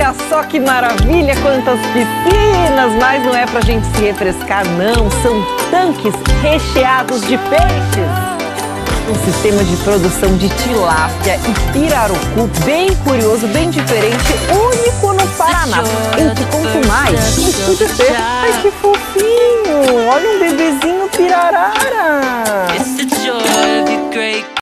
Olha só que maravilha, quantas piscinas! Mas não é pra gente se refrescar, não. São tanques recheados de peixes. Um sistema de produção de tilápia e pirarucu bem curioso, bem diferente, único no Paraná. Eu te conto mais no Estúdio T. Ai, que fofinho! Olha um bebezinho pirarara!